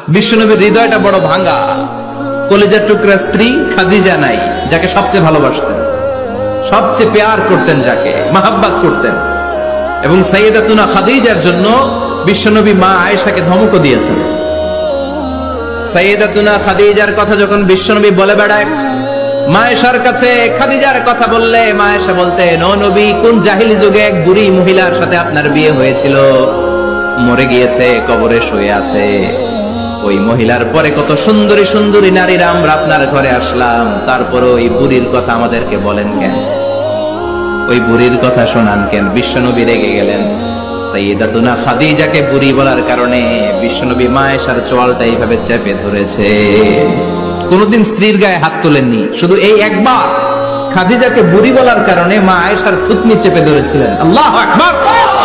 বিশ্বনবীর হৃদয়টা বড় ভাঙা, কলিজার টুকরা স্ত্রী খাদিজা নাই, যাকে সবচেয়ে ভালোবাসতেন, সবচেয়ে প্যার করতেন, যাকে মাহাব্বাত করতেন। এবং সাইয়েদাতুনা খাদিজার জন্য বিশ্বনবী মা আয়েশাকে ধমকও দিয়েছেন। সাইয়েদাতুনা খাদিজার কথা যখন বিশ্বনবী বলে বেড়ায় মা আয়েশার কাছে, খাদিজার কথা বললে মা আয়েশা বলতেন, ও নবী, কোন জাহিলি যুগে এক বুড়ি মহিলার সাথে আপনার বিয়ে হয়েছিল, মরে গিয়েছে, কবরে শুয়ে আছে। ওই মহিলার পরে কত সুন্দরী সুন্দরী নারীরা আমরা আপনার ঘরে আসলাম, তারপর ওই বুড়ির কথা আমাদেরকে বলেন কেন, ওই বুড়ির কথা শোনান কেন? বিশ্বনবী রেগে গেলেন। সাইয়েদাতুনা খাদিজাকে বুড়ি বলার কারণে বিশ্বনবী মা আয়েশার চোয়ালটা এইভাবে চেপে ধরেছে। কোনদিন স্ত্রীর গায়ে হাত তোলেননি, শুধু এই একবার খাদিজাকে বুড়ি বলার কারণে মা আয়েশার থুতনি চেপে ধরেছিলেন। আল্লাহু আকবার।